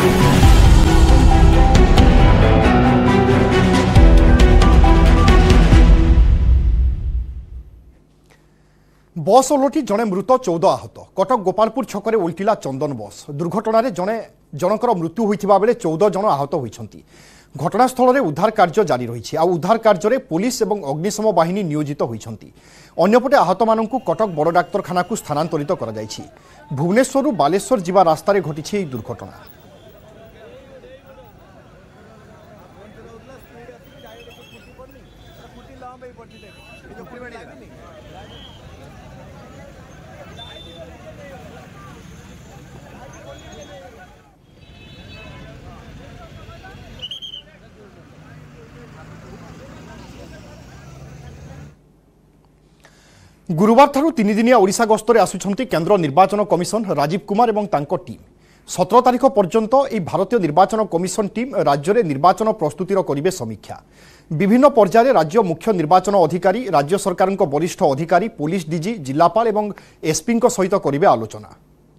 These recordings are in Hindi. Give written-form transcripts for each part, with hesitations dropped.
बस ओलटी जड़े मृत 14 आहत। कटक गोपालपुर छकरे उल्टिला चंदन बस दुर्घटन जनकर मृत्यु होता बेले 14 जन आहत होती। घटनास्थल में उद्धार कार्य जारी रही। उद्धार कार्य पुलिस और अग्निशम बाहिनी नियोजित होती। अन्यपटे आहत मानू कटक बड़ डाक्तरखाना को स्थानांतरित कर भुवनेश्वर बालेश्वर जावा रास्तार घटी दुर्घटना। गुरुवार ठारू 3 दिनिया ओडिशा गस्तरे आसुछंती केंद्र निर्वाचन कमिशन राजीव कुमार एवं तांको टीम। 17 तारिख पर्यंत यह भारतीय निर्वाचन कमिशन टीम राज्य में निर्वाचन प्रस्तुतिर करिवे समीक्षा। विभिन्न पर्यायर राज्य मुख्य निर्वाचन अधिकारी, राज्य सरकार वरिष्ठ अधिकारी, पुलिस डीजी, जिलापाल एवं एसपी सहित करिवे आलोचना।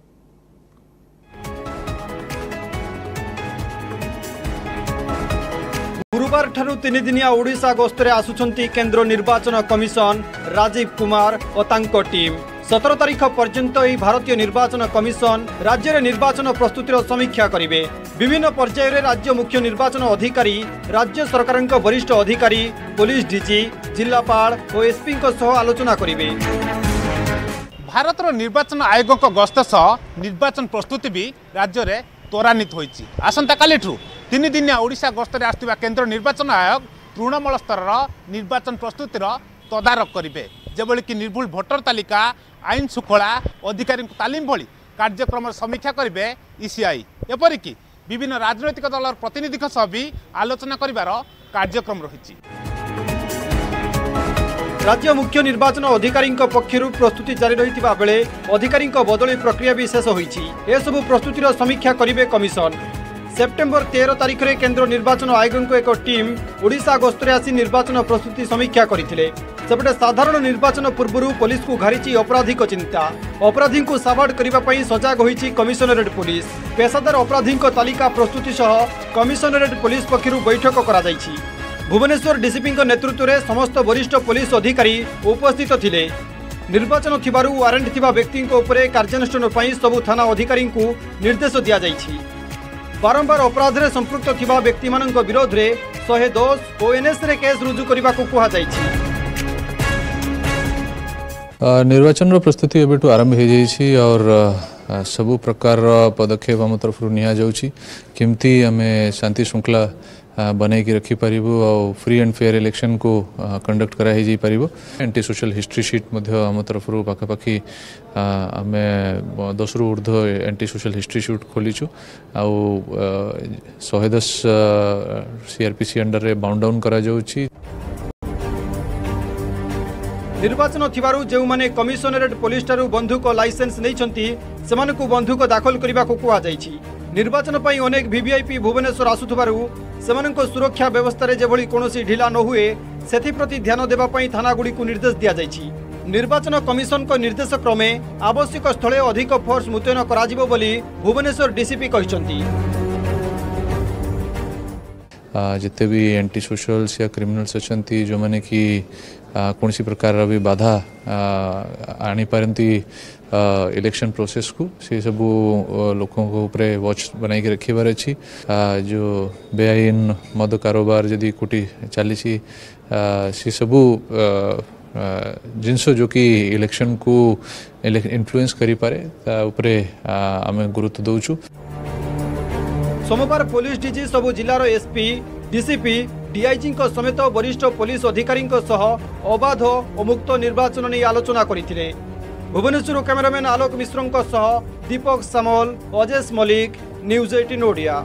गुरुवार ठारू 3 दिनिया ओडिशा गस्तरे आसुछंती केंद्र निर्वाचन कमिशन राजीव कुमार और तांको टीम। 17 तारिख पर्यंत यह भारतीय निर्वाचन कमिशन राज्य में निर्वाचन प्रस्तुतिर समीक्षा करिवे। विभिन्न पर्यायर राज्य मुख्य निर्वाचन अधिकारी, राज्य सरकार वरिष्ठ अधिकारी, पुलिस डीजी, जिलापाल और एसपी आलोचना करिवे। भारत निर्वाचन आयोग गस्त सह निर्वाचन प्रस्तुति भी राज्य में त्वरान्वित होइछि। आसंता काली 3 दिनिया ओडिशा गस्तरे आसुवा केंद्र निर्वाचन आयोग तृणमूल स्तर निर्वाचन प्रस्तुतिर तदारख करेंगे। जेभली कि निर्भुल भोटर तालिका, आईन श्रृंखला, अधिकारी तालीम भली कार्यक्रम समीक्षा करेंगे ईसीआई। एपरिक विभिन्न राजनैतिक दल प्रतिनिधि सह भी आलोचना करिवार कार्यक्रम रही। राज्य मुख्य निर्वाचन अधिकारी पक्षर प्रस्तुति जारी रही बेले अधिकारी बदली प्रक्रिया भी शेष होईछि। एसबु प्रस्तुतिर समीक्षा करिवे कमिशन। सेप्टेम्बर 13 तारिख में केंद्र निर्वाचन आयोग एक टीम ओडिशा गस्तरे आसी निर्वाचन प्रस्तुति समीक्षा करथिले। सेपटे साधारण निर्वाचन पूर्व पुलिस को घारी अपराधिक चिंता। अपराधी को साबाड़ करने सजग होईछि कमिशनरेट पुलिस। पेशादार अपराधी तालिका प्रस्तुति सह कमिशनरेट पुलिस पक्षर बैठक करा जायछि। भुवनेश्वर डीसीपी नेतृत्व में समस्त वरिष्ठ पुलिस अधिकारी उपस्थित थिले। निर्वाचन थिबारु वारंट थिबा व्यक्ति कार्यानुष्ठान पई सबु थाना अधिकारी को निर्देश दिया जायछि। बारंबार अपराध में संपृक्त थिबा व्यक्ति मानक विरोध में 110 और एनएस रे केस रुजु करबा को कहा जायछि। निर्वाचन प्रस्तुति एबेटू आरंभ हो जाइछि और सबु प्रकार पदक्षेप आम तरफ निया जाउछि। केमती आमे शांति श्रृंखला बनई की रखी पारिबो और फ्री एंड फेयर इलेक्शन को कंडक्ट करा ही पारिबो। एंटी सोशल हिस्ट्री शीट मध्य आम तरफ पाखापाखि आमे 10 रु ऊर्ध्व एंटी सोशल हिस्ट्री शीट खोलीचु। आ 110 सीआरपीसी अंडर रे बाउंड डाउन करा जाउछि। निर्वाचन थिबारु जेउ माने कमिशनरेट पुलिस टारु बंधुक लाइसेंस नैछंती सेमानकु बंधुक दाखल करबा को कुआ जायछि। निर्वाचन पई अनेक वीवीआईपी भुवनेश्वर आसुथबारु सेमानक सुरक्षा व्यवस्था रे जेभली कोनोसी ढिला न हुए सेथि प्रति ध्यान देबा पई थाना गुडी को निर्देश दिया जायछि। निर्वाचन कमिशन को निर्देश क्रमे आवश्यक स्थले अधिक फोर्स मुतयन कराजिबो बोली भुवनेश्वर डीसीपी कहिसंती। जिते भी एंटी सोशल्स या क्रिमिनल्स अच्छी जो मैंने कि कौन सी प्रकार भी बाधा आनी पारती इलेक्शन प्रोसेस को से सबू लोकों को ऊपर वॉच बनाई रखिबार अच्छी। जो बेआईन मद कारोबार जदि कोटी चली सी सबू जिनस जो कि इलेक्शन को इन्फ्लुएंस करि पारे ता उपरे आमे गुरुत्व दउछु। सोमवार पुलिस डीजी सबु जिलार एसपी, डीसीपी, डीआईजी समेत वरिष्ठ पुलिस अधिकारी सह अबाध और मुक्त निर्वाचन नहीं आलोचना करथिले। भुवनेश्वर कैमरामैन आलोक मिश्र सह दीपक सामल, अजेश मलिक, न्यूज 18 ओडिया।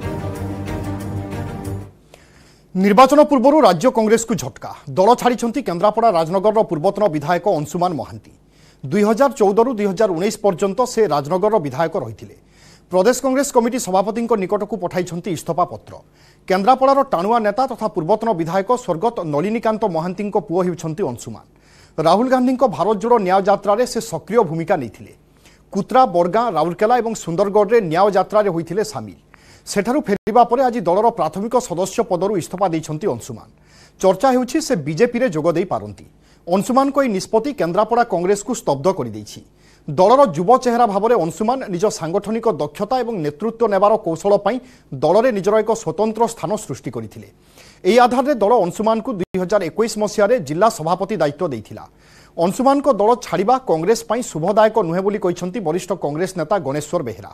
निर्वाचन पूर्व राज्य कांग्रेस को झटका। दल छाड़ी केन्द्रापड़ा राजनगर पूर्वतन विधायक अंशुमान महांती। 2014 रु 2019 पर्यंत से राजनगर विधायक रही। प्रदेश कांग्रेस कमिटी सभापति निकट को पठाई इस्तफा पत्र। केन्द्रापड़ार टाणुआ नेता तथा पूर्वतन विधायक स्वर्गत नलिनीकांत महांती पुओ होउछंती अंशुमान। राहुल गांधी भारत जोड़ो न्याय यात्रा से सक्रिय भूमिका नहीं। कुत्रा, बड़गां, राउरकेला और सुंदरगढ़ में न्याय यात्रा होते सामिल। सेठारु फेरिबा परे आज दलर प्राथमिक सदस्य पदरु इस्तीफा देइछन्ति अंशुमान। चर्चा हेउछि से बीजेपी रे जोग देई पारंती। अंशुमान को निष्पत्ति केन्द्रापड़ा कांग्रेस को स्तब्ध कर देइछि। दलर युव चेहरा भाव में अंशुमान निज सांगठनिक दक्षता और नेतृत्व नेबार कौशल पर दल में निजर एक स्वतंत्र स्थान सृष्टि करथिले। एही आधार में दल अंशुमान को 2021 मसीह जिला सभापति दायित्व देइथिला। अंशुमान को दल छाड़िबा कांग्रेस पई शुभदायक नुहे बोली कहिसंती वरिष्ठ कांग्रेस नेता गणेश्वर बेहेरा।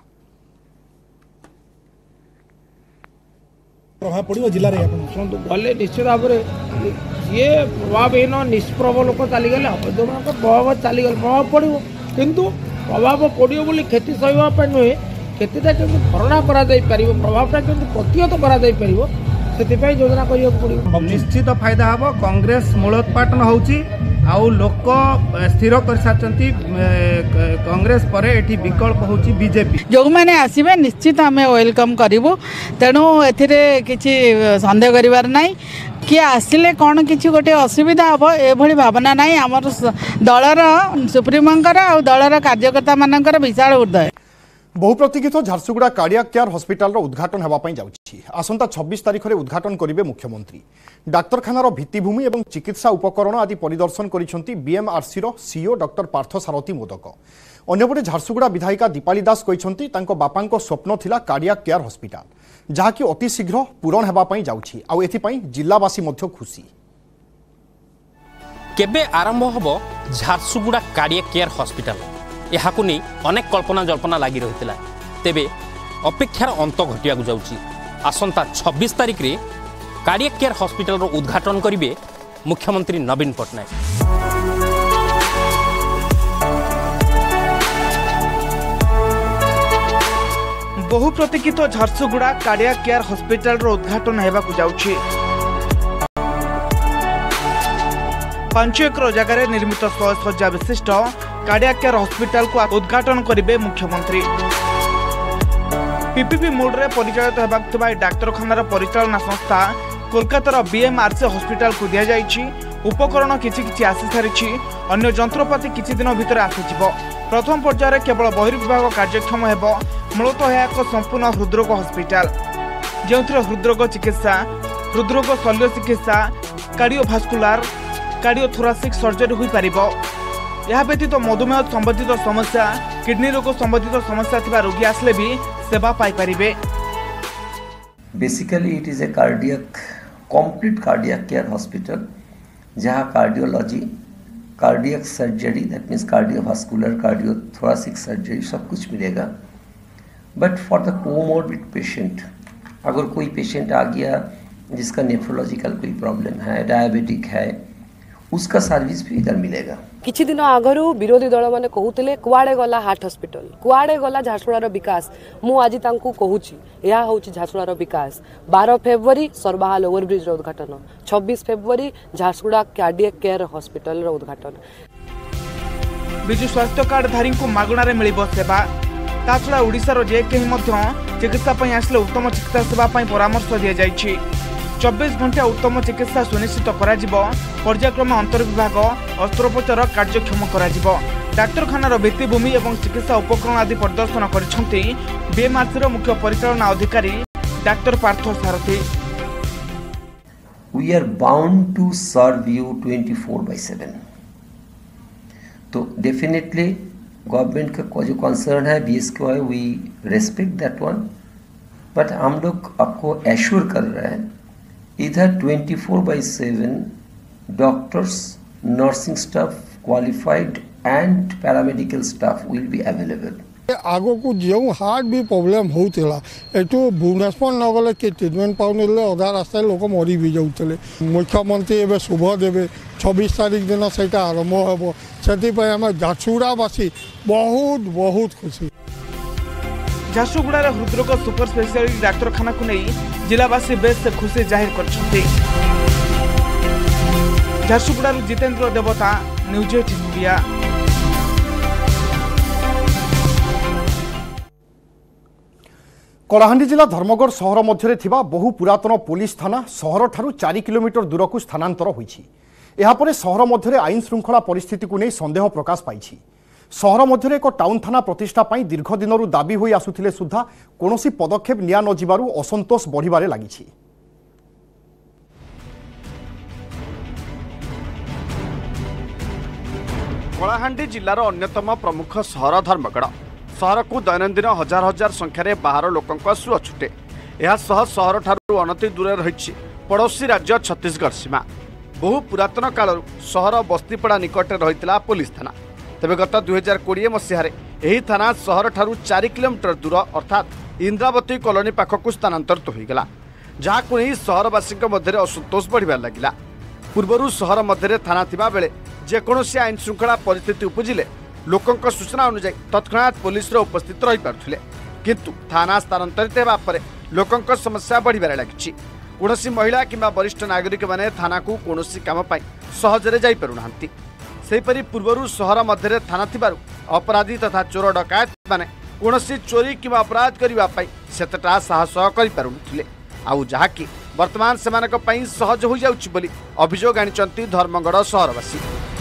प्रभाव पड़ो जिले में शुणु गले निश्चित भाव में ये प्रभावहीन निष्प्रभ लोक चलीगले हम जो प्रभाव चलीगले प्रभाव पड़ो किंतु प्रभाव पड़ो बोली क्षति सहवाई नुहे क्षतिटा केमती भरणा कर प्रभावटा केमती प्रतिहत कर योजना करने पड़ो। निश्चित फायदा हम कांग्रेस मूलोत्पाटन होउची आउ लोक स्थिर कर सारचंती कांग्रेस पर एठी विकल्प होउची बीजेपी। जो मैंने आसबे निश्चित आम वेलकम करूँ तेणु एथि सन्देह करिवार नाही किए आसिले कौन कि गोटे असुविधा हम एभली भावना ना आम दलर सुप्रीमोंकर आ दलर कार्यकर्ता मानकर विशाल हृदय। बहुप्रतीक्षित झारसुगुड़ा कार्डियाक केयर हॉस्पिटल उद्घाटन होगापी जाउछि। आसंता 26 तारिख में उद्घाटन करेंगे मुख्यमंत्री। डाक्तरखानार भित्तिभूमि और चिकित्सा उपकरण आदि परिदर्शन करिसेंती BMRC CEO doctor Partha Sarathi Modak. अन्यपटे Jharsuguda विधायिका दीपाली दास कहिसेंती तांको बापांको स्वप्न थिला कार्डियाक केयर हॉस्पिटल जहाँकि अति शीघ्र पूरण होगापी जाउछि आ एथिपई जिल्लावासी मध्य खुशी। केबे आरंभ होबो झारसुगुड़ा कार्डियाक केयर हॉस्पिटल यह अनेक कल्पना जल्पना लगी रही है। तेबे अपेक्षार अंत घटिया जाउछि। आसंता 26 तारिख रे कार्डियाक केयर हॉस्पिटल रो उद्घाटन करिवे मुख्यमंत्री नवीन पट्टनायक। बहुप्रतीक्षित झारसुगुड़ा कार्डियाक केयर हॉस्पिटल रो उद्घाटन हेबाकु जाउछि। 5 एकर जगह निर्मित 100 शଯ୍ୟା विशिष्ट कार्डियाक केयर हॉस्पिटल को उद्घाटन करेंगे मुख्यमंत्री। पीपीपी मोड रे परिचालित होगा डाक्तरखानार परिचालना संस्था कोलकातार बीएमआरसी हॉस्पिटल को दि जाइछि। उपकरण किछि आसी सारी अन्य जंत्रपाति किछि दिन भितर आसीजिवो। प्रथम पर्यायर केवल बहिर्विभाग कार्यक्षम हेबो। मूलतः यह एक संपूर्ण हृदरोग हॉस्पिटल जो हृदरोग चिकित्सा हृदरोग शल्य चिकित्सा कार्डियोभास्कुलार कार्डियोथोरासिक सर्जरी हो पारिबो। यह व्यतीत मधुमेह संबंधित समस्या किडनी रोग संबंधित समस्या थिबा रोगी आसले भी सेवा पाई परिबे। Basically it is a cardiac complete cardiac care hospital जहाँ cardiology cardiac surgery that means cardiovascular cardiothoracic surgery सब कुछ मिलेगा। But for the comorbid patient अगर कोई पेशेंट आ गया जिसका नेफ्रोलॉजिकल कोई प्रॉब्लम है डायबिटिक है उसका सर्विस भी इधर मिलेगा। किछि दिन आगरू विरोधी दल माने कहूतिले कुआडे गला हार्ट हॉस्पिटल कुआडे गला झारसुगुड़ार विकास। मु आज तांकू कहूची या होची झारसुगुड़ार विकास। 12 फेब्रुआरी सरबाहाल ओवर ब्रिज रो उद्घाटन 26 फेब्रुआरी झारसुगुड़ा कार्डियक केयर हॉस्पिटल रो उद्घाटन। बिजु स्वास्थ्य कार्ड धारी को मागणारे मिलिबो सेवा। ताछड़ा ओडिसा रो जे केही मध्य चिकित्सा पई आसले उत्तम चिकित्सा सेवा पई परामर्श दिया जायछि। 24 घंटा उत्तम चिकित्सा सुनिश्चित करा जिवो। पर्यायक्रमे अंतर्विभाग अस्त्रोपचार कार्यक्षम करा जिवो। डाक्तरखानार भित्तिभूमि एवं चिकित्सा उपकरण आदि प्रदर्शन करिसेंती बीएमआरसी मुख्य परिचालना अधिकारी doctor Partha Sarathi. We are bound to serve you 24/7। तो डेफिनेटली गवर्नमेंट का जो कंसर्न है बीएसके है we respect that one. But हम लोग आपको एश्योर कर रहे हैं इधर 24/7 doctors nursing staff qualified and paramedical staff will be available. आगो को जो हार्ट भी प्रॉब्लम होता एटू भुवनेश्वर न गले कि ट्रिटमेंट पाने अधा रास्ता लोक मरी भी जाते। मुख्यमंत्री एवं शुभ देवे 26 तारिख दिन से आरंभ हम से आम झारसुगुड़ावासी बहुत बहुत खुशी। झारसुगुड़ार हृदरोग सुपर स्पेशलिटी डाक्तरखाना को नहीं जिलावासी बेस खुशी जाहिर करछन्ते। झारसुगुड़ार जितेंद्र देवता न्यूज 18 इंडिया। कलाहांडी जिला धर्मगढ़ सहर मध्य थिबा बहु पुरातन पुलिस थाना सहर ठारू 4 किलोमीटर दूर को स्थानांतर होइछि। एहापरे सहर मध्य आईन श्रृंखला परिस्थिति को नहीं संदेह प्रकाश पाइछि। सहर मध्य एक टाउन थाना प्रतिष्ठा पाई दीर्घ दिनरू दाबी होई आसुथिले सुधा कोनोसी पदक्षेप निया न जिबारु असंतोष बढ़िबारे लागिछि। कलाहांडी जिलार अन्यतम प्रमुख सहर धर्मगढ़ सहर को दैनंदिन हजार हजार संख्यार बाहर लोकों सुଅ छुटे। यह सहर ठारू अनति दूर रही पड़ोशी राज्य छत्तीसगढ़ सीमा। बहु पुरातन काल सहर बस्तीपड़ा निकट रही पुलिस थाना। तेज गत 2020 मसीह यही थाना सहर ठारू 4 किलोमीटर दूर अर्थात इंद्रावती कॉलोनी पाखक स्थानांतरित होगा, जहां नहीं सहरवासी मध्य असंतोष बढ़िबार लगिला। पूर्वर सहर मध्य थाना थिबा बेले जेकोसी आईन श्रृंखला परिस्थिति उपजिले लोकों सूचना अनुसार तत्क्षणात पुलिस उपस्थित रही पारुथिले, किंतु थाना स्थानांतरित होगा पर लोकों समस्या बढ़िबार लगी। कौनसी महिला किंबा वरिष्ठ नागरिक माने थाना को कौनसी काम पाई सहजरे जाई पारु नाहंती। सेहीपरि पूर्वर सहर मध्य थाना थिबारु अपराधी तथा चोर डकायत माने कौनसी चोरी किंबा अपराध करबा पाई सेतटा साहस करि पारुनथिले, आउ जहाकि वर्तमान सेमानक पाई सहज हो जाउछि बोली अभियोग आनिचंती धर्मगढ़ सहरवासी।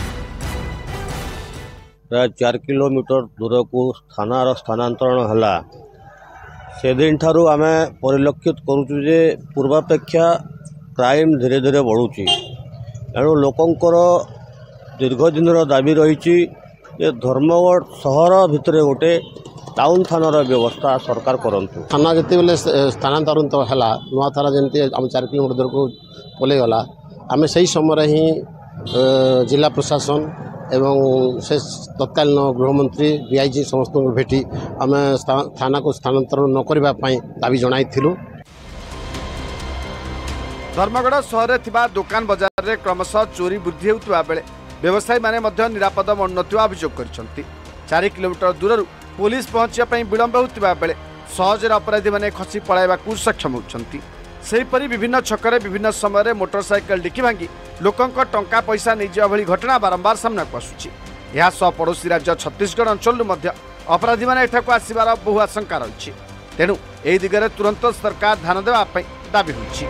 प्राय 4 किलोमीटर दूर को थानार स्थानांतरण है। से दिन ठारू आम परिलक्षित करुचु जे पूर्वापेक्षा क्राइम धीरे धीरे बढ़ुची। एणु लोकंकर दीर्घ दिन दाबी रही धर्मगढ़ सहर भितर गोटे टाउन थानार व्यवस्था सरकार करंतु। थाना जिते बेले स्थानांतरित है नुआ थाना जमी आम 4 किलोमीटर दूर को पलैगला आम से समय ही जिला प्रशासन एवं से तत्कालीन गृहमंत्री डीआईजी समस्त को भेटी आम थाना को स्थानांतरण न करने दाबी जनाइथिलु। धर्मगढ़ सहर थिबा दुकान बाजार रे क्रमशः चोरी वृद्धि होउतबा बेले व्यवसायी माने मध्य निरापद मनुनथिबा अभियोग करछंती। 4 किलोमीटर दूरରୁ पुलिस पहुंचिया पई विलंब होउतबा बेले सहजर अपराधी माने खसी पळाइबाकू सक्षम होउछंती। सेहीपरि विभिन्न छकरे विभिन्न समय मोटरसाइकेल डिकी भांगी लोकों टंका पैसा नहीं भली घटना बारंबार सामना को आसुछि। यह सह पड़ोशी राज्य छत्तीसगढ़ अंचल अपराधी माने एठाकू आसिबार बहु आशंका रही। तेणु एही दिगरे तुरंत सरकार ध्यान देवा पई दाबी होइछि।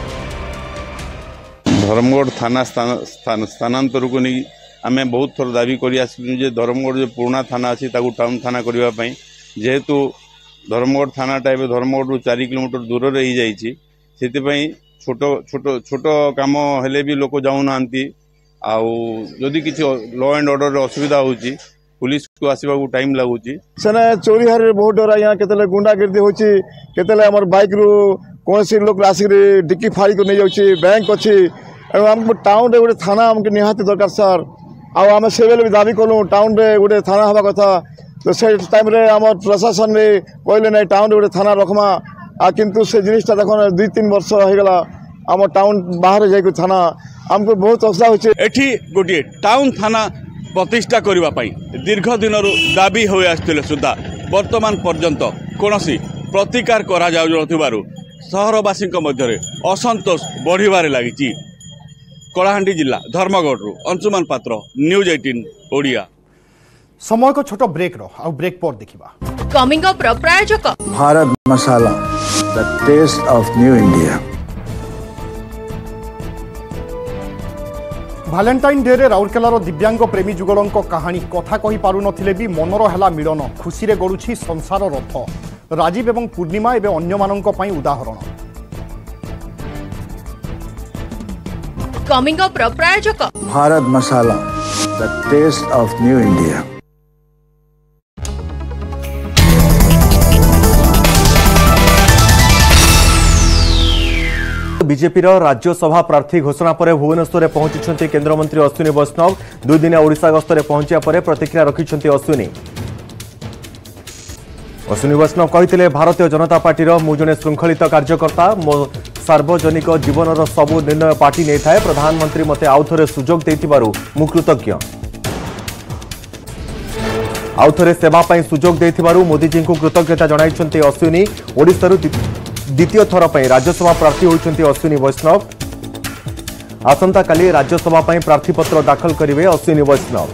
धर्मगढ़ थाना स्थानांतर को नहीं आम बहुत थर दाबी कर धर्मगढ़ जो पुराना थाना अच्छी टाउन थाना करने जेहेतु धर्मगढ़ थानाटा ए धर्मगढ़ 4 किलोमीटर दूर रही जाइए से छोट छोट छोट कम हेले भी लोक जाऊना आदि किसी लॉ एंड ऑर्डर असुविधा होची पुलिस को आसवा को टाइम लगुच सेने चोरी हारे बहुत डर यहाँ के गुंडागिर्दी होची केतले हमर बाइक रु कौन सी लोग आसिक डिक्की फाड़ी को नहीं जाऊँगी बैंक अच्छी आमको टाउन रे गोटे थाना आमको निहाती दरकार सर आम से बेले भी दाबी कलु टाउन रे गोटे थाना हवा कथा तो से टाइम रे आम प्रशासन ने कहले ना टाउन रे गोटे थाना रखमा किंतु से जिनिसटा देख 2-3 वर्ष होगा आम टाउन बाहर जाइक थाना आमको बहुत असुविधा होची। एठी गोटे टाउन थाना प्रतिष्ठा करबा पई दीर्घ दिनरू दाबी होय आस्थिले सुद्धा वर्तमान पर्यंत कोनोसी प्रतिकार करा जाउ नथिबारु सहरवासी मध्य असंतोष बढ़िबारे लागिची। कलाहांडी जिला धर्मगढ़ अंशुमान पात्र न्यूज 18 ओडिया। समय को छोटो ब्रेक रो आ ब्रेक पर देखिबा कमिंग अप प्रायोजक Bharat Masala the taste of new India. Valentine day रे राउरकेलार दिव्यांग प्रेमी जुगलों कहानी कथा कही पारु नथिले भी मनर हेला मिलन खुशी रे गड़ुछि संसार रथ। राजीव एवं पूर्णिमा एवं अन्य मानंक पई उदाहरण। कमिंग अप प्रायोजक Bharat Masala the taste of new India. BJP Rajya Sabha प्रार्थी घोषणा पर भुवनेश्वर पहुंची केंद्रमंत्री अश्विनी वैष्णव 2 दिन ओडिशा गस्तर पहुंचा पर प्रतिक्रिया रखिंट अश्विनी। अश्विनी वैष्णव कहते भारतीय जनता पार्टी मु जड़े श्रृंखलित कार्यकर्ता मो सार्वजनिक जीवन सबु निर्णय पार्टी नहीं थाए प्रधानमंत्री मते आउ थे सुजोग देथिबारु मु कृतज्ञ। आउ थे सेवा पई सुजोग देथिबारु मोदी जी को कृतज्ञता जणाइछन्ती अश्विनी। ओडिशारु द्वितीय थर पर राज्यसभा प्रार्थी होइछन्ती अश्विनी वैष्णव। आसंता काली राज्यसभा पई प्रार्थीपत्र दाखल करिवे अश्विनी वैष्णव।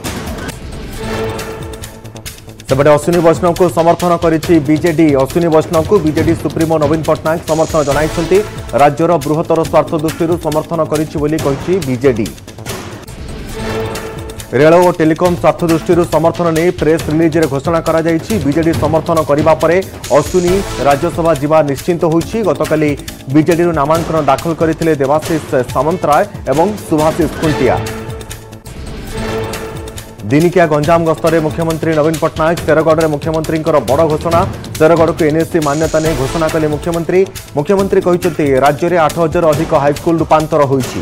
सेपटे अश्विनी वैष्णव को समर्थन करिछि बीजेडी। अश्विनी वैष्णव को बीजेडी सुप्रीमो नवीन पट्टनायक समर्थन जणाइछन्ती। राज्यर बृहत्तर स्वार्थ दृष्टि समर्थन करिछि बोली कहिछि बीजेडी। रेल और टेलिकम स्वार्थ दृष्टि समर्थन नहीं प्रेस रिलीज रे घोषणा करा जायछि। बीजेडी समर्थन करबा परे अश्विनी राज्यसभा जीवा निश्चिंत होइछि। गतकाली बीजेडी रो नामांकन दाखल करथिले देवाशीष सामंतराय एवं सुभाषिष खुंटिया। दिनिकिया गंजाम गस्तरे मुख्यमंत्री नवीन पट्टनायक शेरगढ़ में मुख्यमंत्री बड़ घोषणा। शेरगढ़ को एनएससी मान्यता नहीं घोषणा कले मुख्यमंत्री कहते राज्य में 8,000 अधिक हाईस्कल रूपांतर होइछि।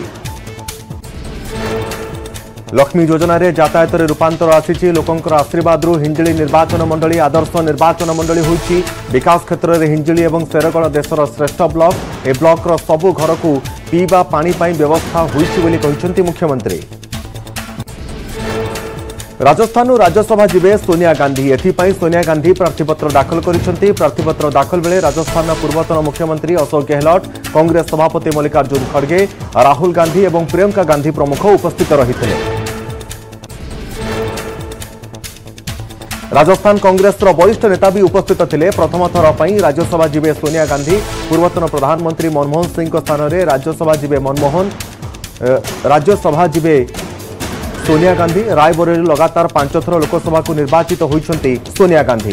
लक्ष्मी योजना रे यातायात रे रूपांतर आसी लोकंकर आशीर्वाद हिंजिली निर्वाचन मंडली आदर्श निर्वाचन मंडली होइछि। विकास क्षेत्र में हिंजिली और शेरगढ़ देशर श्रेष्ठ ब्लॉक ए ब्लॉक सबु घर को पीवा पानी पाई व्यवस्था होइछि बोली कहिसेंति मुख्यमंत्री। राजस्थान राज्यसभा जीवे सोनिया गांधी। एथिपाई सोनिया गांधी प्रार्थीपत्र दाखल करिसेंति। प्रार्थीपत्र दाखल बेले राजस्थान पूर्वतन मुख्यमंत्री अशोक गहलोत, कांग्रेस सभापति मल्लिकार्जुन खड़गे, राहुल गांधी और प्रियंका गांधी प्रमुख उपस्थित रहिथिले। राजस्थान कांग्रेस वरिष्ठ नेता भी उपस्थित थिले। प्रथम थर पर राज्यसभा जीवे सोनिया गांधी। पूर्वतन प्रधानमंत्री मनमोहन सिंह स्थान में राज्यसभा जीवे राज्यसभा जीवे सोनिया गांधी। रायबरेली लगातार 5 थर लोकसभा को निर्वाचित होइछंती सोनिया गांधी।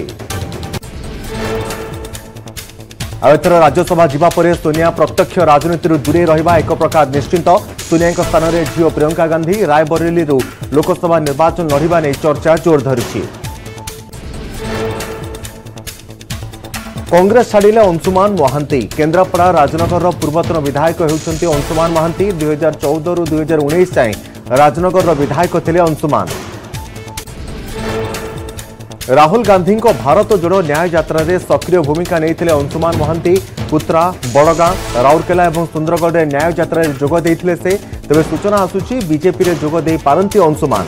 एथर राज्यसभा जीवा परे सोनिया प्रत्यक्ष राजनीति दूरे रहिबा एक प्रकार निश्चिंत। सोनिया स्थान में झील प्रियंका गांधी रायबरेली लोकसभा निर्वाचन लड़िबा नै चर्चा जोर धरिछि। कांग्रेस छाड़िले अंशुमान महांती। केन्द्रापड़ा राजनगर पूर्वतन विधायक होउछंती अंशुमान महांती। 2014 रु 2019 जाए राजनगर विधायक थिले अंशुमान। राहुल गांधी को भारत जोड़ो न्याय यात्रा रे सक्रिय भूमिका नहीं अंशुमान महांती। पुत्रा बड़गां राउरकेला और सुंदरगढ़ में न्याय यात्रा रे जोग देइथिले से। तेबे सूचना आसुची बीजेपी रे जोग देई पारंती अंशुमान।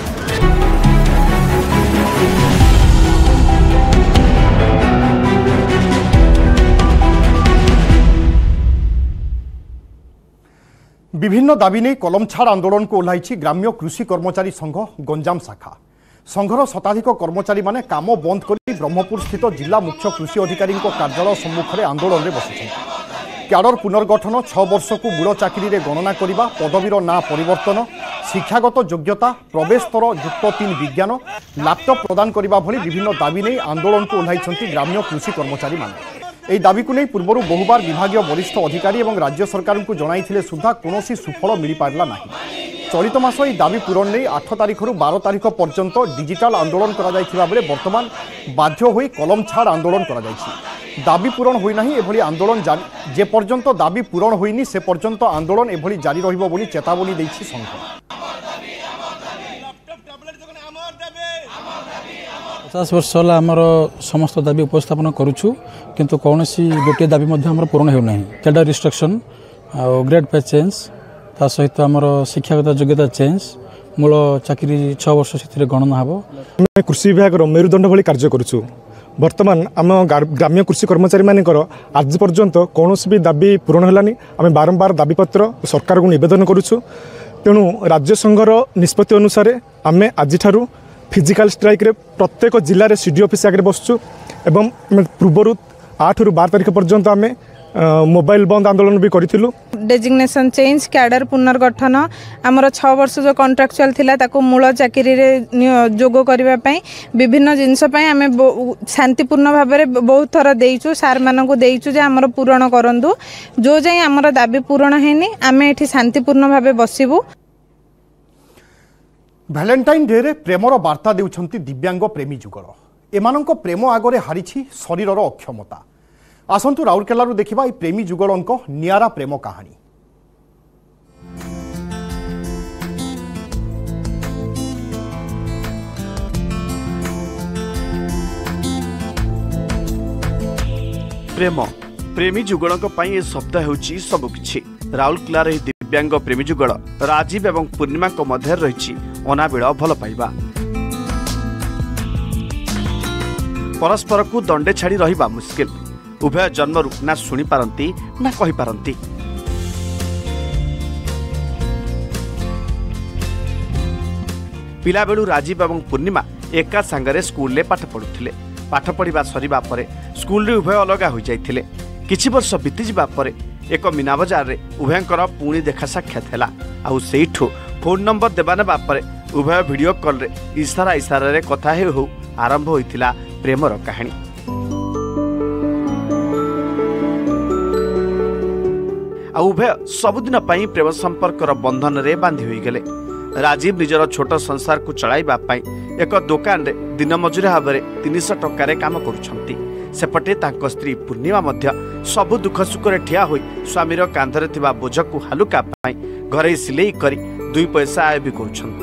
विभिन्न दाबी नहीं कलम छाड़ आंदोलन को ओह्लाई ग्राम्य कृषि कर्मचारी संघ गंजाम शाखा। संघर शताधिक कर्मचारी माने काम बंद कर ब्रह्मपुर स्थित जिला मुख्य कृषि अधिकारी कार्यालय सम्मुख में आंदोलन में बसी। क्याडर पुनर्गठन 6 वर्ष को मूल चाकरी रे गणना करने पदवीर ना परिवर्तन शिक्षागत योग्यता प्रवेश स्तर युक्त 3 विज्ञान लैपटॉप प्रदान करने भली विभिन्न दाबी नहीं आंदोलन को ओह्लाई ग्राम्य कृषि कर्मचारी माने। এই দাবিକୁ ନେଇ ପୂର୍ବରୁ ବହୁବାର ବିଭାଗୀୟ ବରିଷ୍ଠ ଅଧିକାରୀ ଏବଂ ରାଜ୍ୟ ସରକାରଙ୍କୁ ଜଣାଇଥିଲେ ସୁଦ୍ଧା କୌଣସି ସୁଫଳ ମିଳିପାରିଲା ନାହିଁ। ଚଳିତ ମାସ ଏହି ଦାବି ପୂରଣ ନେଇ 8 ତାରିଖରୁ 12 ତାରିଖ ପର୍ଯ୍ୟନ୍ତ ଡିଜିଟାଲ ଆନ୍ଦୋଳନ କରାଯାଇଥିବା ବେଳେ ବର୍ତ୍ତମାନ ବାଧ୍ୟ ହୋଇ କଲମ ଛାଡ଼ ଆନ୍ଦୋଳନ କରାଯାଇଛି। ଦାବି ପୂରଣ ହୋଇନାହିଁ ଏଭଳି ଆନ୍ଦୋଳନ ଜାରି ଯେ ପର୍ଯ୍ୟନ୍ତ ଦାବି ପୂରଣ ହୋଇନି ସେ ପର୍ଯ୍ୟନ୍ତ ଆନ୍ଦୋଳନ ଏଭଳି ଜାରି ରହିବ ବୋଲି ଚେତାବନୀ ଦେଇଛି ସଂଘ। 50 वर्ष है आमर समस्त दाबी उपस्थापन करुचु किंतु कौन सी गोटे दाबी पूरण होना जेडर रिस्ट्रिक्शन ग्रेड पे चेंज ता सहित आमर शिक्षागत योग्यता चेंज मूल चाकरी 6 वर्ष से गणना हम कृषि विभाग मेरुदंड भाई कार्य करुचु। बर्तमान आम ग्राम्य कृषि कर्मचारी मानकर आज पर्यंत कौन भी दाबी पूरण है आम बारंबार दाबीपत्र सरकार को नवेदन करुचु। तेणु राज्य संघर निष्पत्ति अनुसार आम आज फिजिकल स्ट्राइक रे प्रत्येक जिले में सीडी ऑफिस आगे बसचु एवं पूर्वर 8 रु 12 तारिख पर्यंत आम मोबाइल बंद आंदोलन भी करूँ। डेजिग्नेशन चेंज कैडर पुनर्गठन आमर 6 वर्ष जो कॉन्ट्रैक्चुअल थिला ताको मूल चाकरी रे जोग करने विभिन्न जिनस आम शांतिपूर्ण भाव में बहुत थर देचु सार मानक देचु जे आमर पूरण करंतु जो जाए आमर दाबी पूरण हैनी आम एठी शांतिपूर्ण भाव बसिबू। भैलेंटाइन डे रे प्रेमर वार्ता देउछंती दिव्यांग प्रेमी जुगल। एमानंको प्रेम आगरे हारिछि शरीरर अक्षमता। आसंतु राउरकेलारू देखिबा ए प्रेमी जुगलंको नियारा प्रेम कहानी। प्रेम प्रेमी जुगलंको पई ए शब्द हेउछि सबकिछि। राउरकेला रे दिव्यांग प्रेमी जुगल राजीव एवं पूर्णिमा को मध्य रही अनाबिल भल पाइबा परस्पर को दंडे छाड़ी रहिबा मुश्किल। उभय जन्मरू ना शुणी पारंती ना कहि पारंती। पिला बेलू राजीव एवं पूर्णिमा एका सांगरे स्कूल ले पाठ पढुथिले। पाठ पढ़िबा सरिबा परे स्कूल रे उभय अलगा हो जाइथिले। किछि वर्ष बीती जिबा परे एक मीना बजार रे उभयंकर पुणी देखा साक्षात हैला। आउ सेठू फोन नंबर देबा नेबा परे उभय वीडियो कॉल रे इशारा इशारा रे कथा हो आरंभ होइथिला प्रेमर कहानी। आ उभय सबुदिन पाई प्रेम संपर्कर बंधन रे बांधी होई गेले। राजीव निजर छोट संसार को चलाइबा पाई एक दुकान रे दिन मजूरी भाव में 300 टंकार काम करुछंती। सेपटे तांको स्त्री पूर्णिमा मध्य सबु दुख सुख रे ठिया होई स्वामीर कांधरे थिबा बोझ को हालुका पाई घरे सिलेई करी 2 पैसा आय भी करुछंती।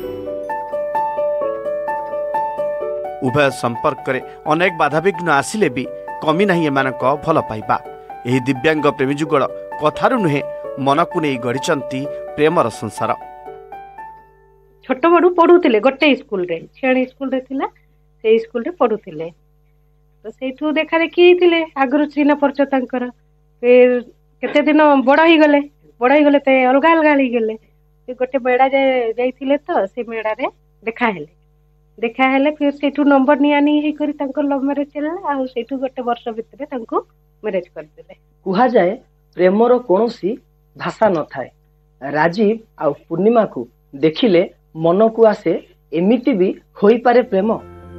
उभय संपर्क रे अनेक बाधाविघ्न आसिले भी कमी नहीं एमानक भल पाइबा। एही दिव्यांग प्रेमी जुगल कथारु नुहे मन को नहीं गढ़ी प्रेमर संसार। छोट बड़ू पढ़ुले गोटे स्कूल रे छेणी स्कूल रे थिला से स्कूल रे पढ़ुले तो सेठू देखा देखी होइतिले आगरु चिन्ह परच तांकर फिर केते दिन बड़ ही गले ते अलगा अलगा ही गले गोटे मेड़ा जाइथिले तो से मेड़ा रे देखा हेले फिर सेठू नंबर नियानी हे करी तांकर लव मैरिज चलला आ सेठू गोटे वर्ष भितरे तांको मैरिज कर देले। कुहा जाए प्रेमर कोनोसी भाषा न थाए। राजीव आ पूर्णिमा को देखिले मन को आसे एमिति भी होई पारे प्रेम।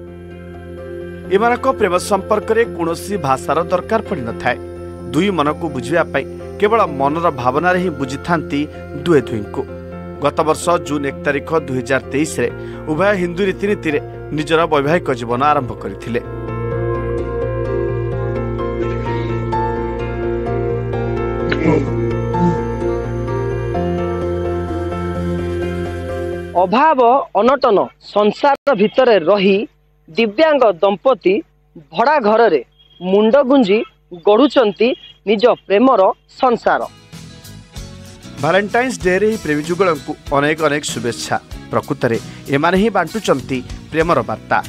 एमानक प्रेम संपर्क रे कोनोसी भाषार दरकार पड़ी न थाए। दुई मन को बुझिया पाई केवल मनर भावना रे ही बुझिथांती दुए दुई को। गत वर्ष जून 1 तारिख 2023 रे उभय हिंदू रीतिनीति रे निजर वैवाहिक जीवन आरंभ करथिले। अभाव अनटन संसार भितरे रही दिव्यांग दंपति भड़ा घर रे मुंड गुंजी गढ़ुचंती निज प्रेमर संसार। वैलेंटाइन्स डे रे ही प्रेमी जुगल को अनेक अनेक शुभेच्छा। प्रकृत रे एमाने ही बांटुचंती प्रेमर वार्ता।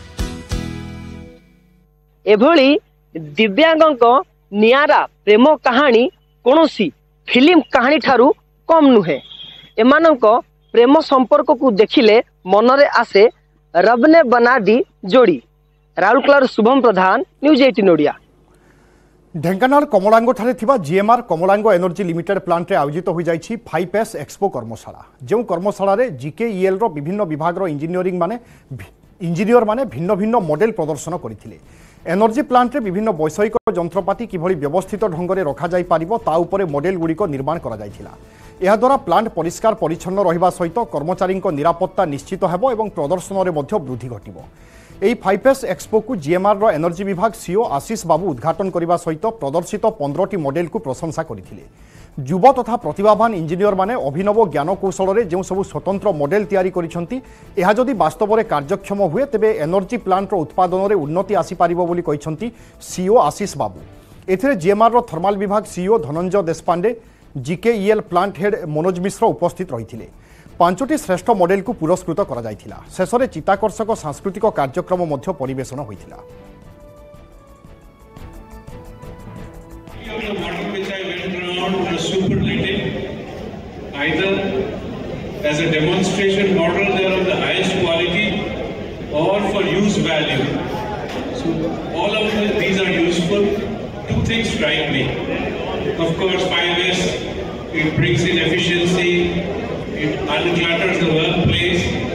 एभली दिव्यांगक नियारा प्रेम कहानी कोनोसी फिल्म कहानी ठारू कम नुहे। एमानक प्रेम संपर्क को देखिले मनरे आसे रब ने बना दी जोड़ी। राउरकेलार शुभम प्रधान, न्यूज 18 ओडिया। ढेंकानाल कमलांगो ठारे थिबा GMR Kamalanga energy limited plant रे आयोजित हो जाइछि 5S एक्सपो कर्मशाला। जो कर्मशाला रे जीकेईएल रो विभिन्न विभाग रो इंजीनियर माने भिन्न भिन्न मॉडल प्रदर्शन करथिले। एनर्जी प्लांट रे विभिन्न वैषयिक जंत्रपाति किभଳି व्यवस्थित ढंग रे रखा जाई पारिबो ता उपरे मॉडल गुडी को निर्माण करा जाइथिला। एहा द्वारा प्लांट परिष्कार परिच्छन्न रहिबा सहित कर्मचारी निरापत्ता निश्चित हेबो एवं प्रदर्शन रे मध्य वृद्धि घटिबो। एही 5S एक्सपो को जीएमआर रो एनर्जी विभाग सीओ आशीष बाबू उद्घाटन करने सहित प्रदर्शित 15टी मॉडल को प्रशंसा करथिले। युवा तथा प्रतिभावान इंजीनियर माने अभिनव ज्ञान कौशल रे जो सब स्वतंत्र मॉडल तैयारी करिसंती एहा जदि वास्तव में कार्यक्षम हुए तेबे एनर्जी प्लांट रो उत्पादन रे उन्नति आसी पारिबो बोली कहिसंती सीओ आशीष बाबू। एथिरे जीएमआर रो थर्माल विभाग CO Dhananjay Deshpande, GKEL plant head Manoj Mishra उपस्थित रहिथिले। 5टी श्रेष्ठ मॉडल को पुरस्कृत करा जायथिला। शेषरे चित्ताकर्षक सांस्कृतिक कार्यक्रम मध्य परिवेषण होइथिला। Either as a demonstration model, they are of the highest quality, or for use value. So all of these are useful. Two things strike me. Of course, 5S, it brings in efficiency, it unclutters the workplace.